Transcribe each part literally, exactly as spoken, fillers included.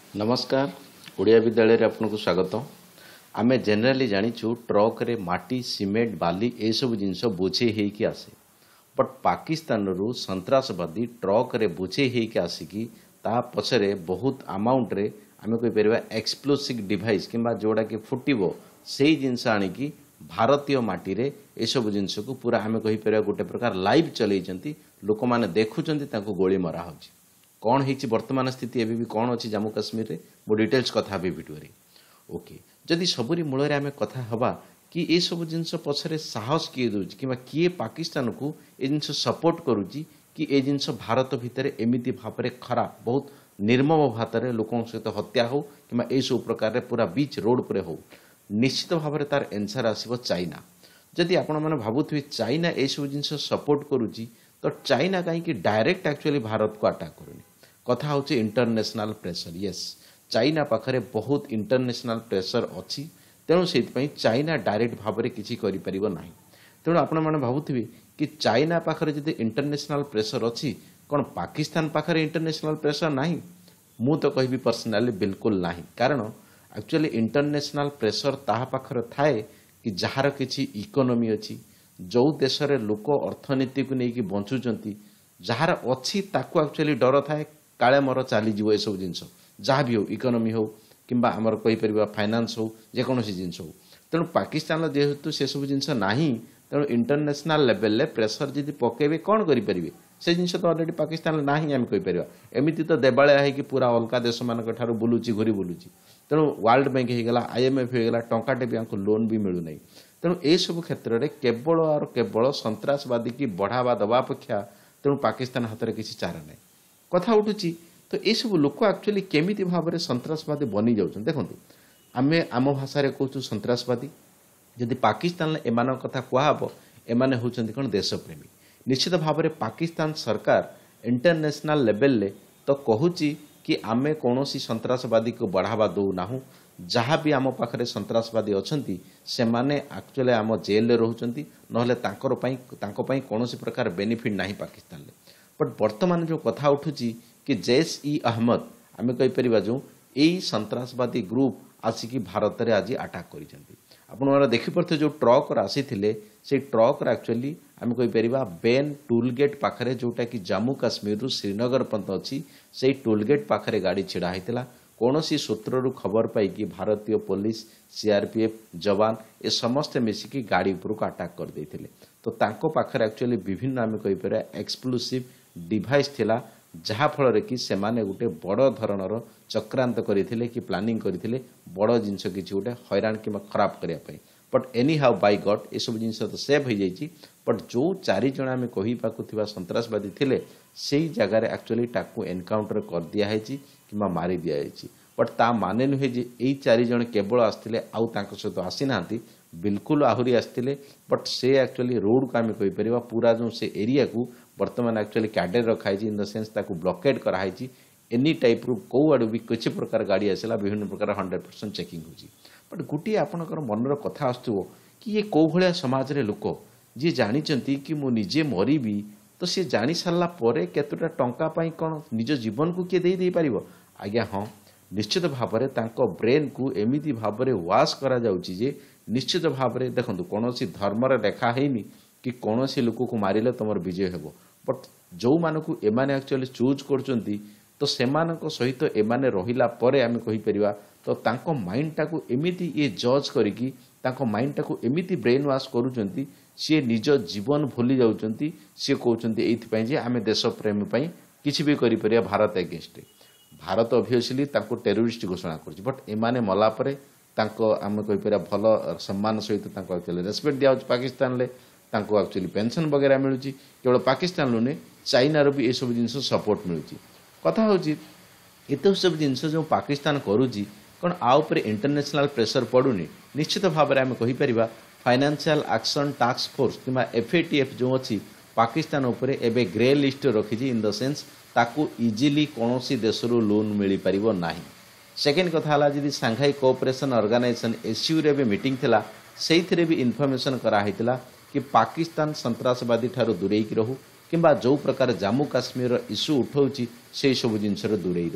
नमस्कार ओडिया विद्यालय रे आपनको स्वागत। आमे जनरली जानिछु ट्रक रे माटी सीमेंट बाली ए सब जिंस बोझे हेकी आसे, बट पाकिस्तान रु संतरासवादी ट्रक रे बोझे हेकी आसिकी ता पछरे बहुत अमाउंट रे आमे कोइ परबा एक्सप्लोसिव डिवाइस किंबा जोडा के फुटिबो सेही जिंस आनिकी भारतीय माटी रे ए सब जिंस को पूरा आमे कहि परबा गोटे प्रकार लाइव चलैचंती, लोक माने देखुचंती ताको गोली मरा होची। कौन है वर्तमान स्थिति एवं भी कौन अच्छी जम्मू काश्मीर रे मो डिटेल्स कथा भी वीडियो रे ओके। जदि सबरी मूल रे आमे कथा हवा कि ए सब जिंस पछरे साहस किए दोछि किबा किए पाकिस्तान को ए जिंस सपोर्ट करूछि कि ए जिंस भारत भितर एमिति भाबरे खराब बहुत निर्मम भातरे लोकों सहित हत्या हो किबा ए सब प्रकार रे पूरा बीच रोड पर हो, निश्चित भाबरे तार आंसर आसीबो चाइना। जदि आपण माने भाबुथि चाइना ए सब जिंस सपोर्ट करूछि तो चाइना कहीं कि डायरेक्ट एक्चुअली भारत को अटैक करूनी। कथा होची इंटरनेशनल प्रेशर। यस, चाइना पाखरे बहुत इंटरनेशनल प्रेशर अच्छी, तेणु से चाइना डायरेक्ट भाव में किसी करिपरिबो नाही। तेणु आपण माने भाबुथिबे कि चाइना पाखरे जदि इंटरनेशनल प्रेशर अच्छी कौन पाकिस्तान पाखरे इंटरनेशनल प्रेशर नाही? मु तो कहबी पर्सनली बिल्कुल नाही। कारण एक्चुअली इंटरनेशनल प्रेशर ताहा पाखरे थाए कि जहार किछि इकोनॉमी अच्छी, जो देश रे लोक अर्थनीति को लेकिन बंचुचंती, जहार अच्छी ताकू एक्चुअली डर थाए काले मोर चलीज सब जिनस जहाँ भी हो, इकोनॉमी हो किंबा आमर कही परिबा फाइनेंस हो, जेकोसी जिनस हो। तेणु पाकिस्तान जेहेतु से सब जिनस नाही, तेणु इंटरनेशनल लेवल ले प्रेशर जदि पकेबे कौन करि परिबे? से जिनस तो ऑलरेडी पाकिस्तान नाही आम कहि परिबा। एमिति तो देबाळे है कि पूरा अलका देश मानक ठारू बुलुची घुरी बुलुची। तेणु वर्ल्ड बैंक हो गला, आईएमएफ हो गला, टंकाटे भी आंको लोन भी मिलू नहीं। तेणु ए सब क्षेत्र में केवल और केवल सन्त्रासवादी की बढ़ावा दवा अपेक्षा तेणु पाकिस्तान हाथ में किसी चारा ना कथा उठुची। तो ये सब लोक एक्चुअली केमिति भाव में सन्त्रासवादी बनी जाउछन देखंतु। आमे आम भाषा रे कहूँ सन्त्रासवादी, जदि पाकिस्तान एमान कथा कहब एमाने होचंती कोन देशप्रेमी। निश्चित भाव में पाकिस्तान सरकार इंटरनेशनल लेवल ले तो कहूची कि आमे कौनसी सन्त्रासवादी को बढ़ावा दो ना, जहाँ भी आम पाखरे सन्त्रासवादी अछंती से माने एक्चुअली आम जेल रोचंती, नहले तांकर पई तांको पई कौनसी प्रकार बेनिफिट नाही पाकिस्तान ले। बट वर्तमान जो कथा उठुची कि जैश ई अहमद आमे कहि परिबा जो एई सन्त्रासवादी ग्रुप आसिकी भारत रे आज अटैक करिसेंती। आपण माने देखि परथे जो ट्रक आसी थिले से ट्रक एक्चुअली आमे कहि परिबा बेन टूल गेट पाखरे जोटा कि जम्मू काश्मीर रु श्रीनगर पर्यंत अछि, से टूल गेट पाखरे गाड़ी छिड़ा हितला। कौनसी सूत्रु खबर पाई कि भारतीय पुलिस सीआरपीएफ जवान ए समस्ते मिसिकी गाड़ी उपरको अटैक कर देथिले। तो तांको पाखरे एक्चुअली विभिन्न आमे कहि परिबा एक्सप्लोसिव डिवाइस थिला, जहा फल कि सेमाने गोटे बड़ धरणर चक्रांत करथिले कि प्लानिंग करथिले बड़ जिंस किछि गोटे हैरान कि खराब करिया पई। But anyhow by god ए सब जिंस तो सेव हो जाइछि। बट जो चारि जण आमे कहि पाकु थिबा सन्त्रासवादी थिले सेही जगह रे एक्चुअली टाकू एनकाउंटर कर दिया हैछि किमा मारी दिया हैछि। बट ता माने नुहे जे एई चारि जण केवल आस्थिले आउ तांको सहित आसी नांती, बिल्कुल आहुरी आस्थिले। बट से एक्चुअली रोड को आमे कहि परिबा पूरा जो से एरिया को वर्तमान एक्चुअली कैडेट रखाई इन द सेंस ताकू ब्लॉकेड कराई। एनी टाइप रु कौ आड़ भी किसी प्रकार गाड़ी आसला विभिन्न प्रकार हंड्रेड परसेंट चेकिंग होची। बट गोटे आपणकर मनर कथा आसुव कि ये कौ भाया समाज रे लोक जी जानिचंती कि मु निजे मरीबी, तो सी जानी सारा पर केतटा टंका पाई कौन निज जीवन को किए दे दे पारिबो? आज्ञा हाँ, निश्चित भाव में तांको ब्रेन को एमिति भाव में वाश करा जाउची जे निश्चित भाव में देखंतु कोनोसी धर्म रे लेखा हेनी कि कोनोसी लोक को मारिले तुमर विजय हेबो। बट जो मानकु एमाने एक्चुअली चूज करचंती तो सेमानक सहित एमाने रहिला परे आमे कहि परिबा तो तांको माइंड टाकू एमिति ये जज करिकी तांको माइंड टाकू एमिति ब्रेन वाश करूचंती, सी निज जीवन भूली जाउचंती। सी कहउचंती एथि पई जे आमे देश प्रेम पई किछि भी करि परिया भारत अगेंस्ट। भारत ऑब्वियसली तांको टेररिस्ट घोषणा करछि, बट एमाने मला परे तांको आमे कहि परिया भलो सम्मान सहित तांको एक्चुअली रेस्पेक्ट दिया पाकिस्तान ले, तांको एक्चुअली पेंशन वगैरह मिलुची। केवल पाकिस्तान नुने चाइना रो भी ए सब जिंस सपोर्ट मिलुची। कथा होची एते सब जिंस जो पाकिस्तान करूची कौन आ उपरे इंटरनेशनल प्रेशर पड़ुनी? निश्चित भाव में आम कहि परिबा फाइनेंशियल एक्शन टास्क फोर्स किंबा एफएटीएफ जो अच्छी पाकिस्तान उपरे एबे ग्रे लिस्ट रखी इन द सेंस ताकू इजिली कौनसी देश लोन मिल पारिबो नाही। सेकेंड कथा हला जदि सांघाई कोऑपरेशन ऑर्गेनाइजेशन एसयू रे भी मीटिंग थिला, सेइथिरे भी इन्फॉर्मेशन करा हितला कि पाकिस्तान सन्त्रासवादी ठारू दूरेकी रहू किंबा जो प्रकार जम्मू काश्मीर इश्यू उठाऊँच से सब जिनस दूरे रहू।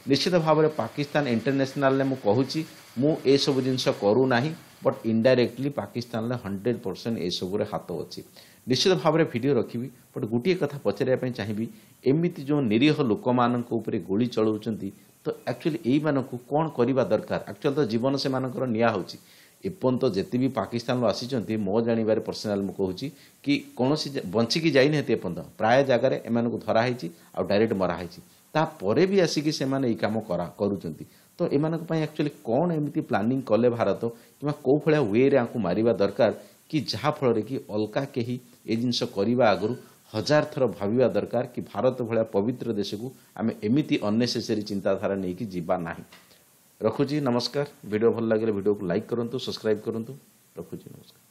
निश्चित भाव में पाकिस्तान इंटरनेशनल मु कहूँ मु ए सब जिनस करू नाही but indirectly Pakistan hundred percent ए सब हाथ अच्छी निश्चित भाव में वीडियो रखी बट गोटे कथा पचारे चाहिए एमती जो निरीह लोक मान गोली चलाउछंती तो एक्चुअली यही मानक कौन करवा दरकार एक्चुअल तो जीवन से मानकर निया होची एपर्यंत जिते भी पाकिस्तान आसी मो जानवर पर्सनाल मुझे कहूँ कि कौन बंचिकी जाइए एपर्यंत प्राय जगार एम धराई आ डायरेक्ट मराही तापर भी आसिकी से कम करुँच तो एम एक्चुअली कौन एमती प्लानिंग कले भारत कि कौ भाया वे आपको मारिबा दरकार कि जहाँफल कि अलगा कहीं ये जिनस करने आगु हजार थर भाविबा दरकार कि भारत भाया पवित्र देश को आम एमती अननेसेसरी चिंताधारा नहीं कि जीवा ना रखुची नमस्कार वीडियो भल लगे वीडियो को लाइक करूँ सब्सक्राइब करूँ रखुची नमस्कार।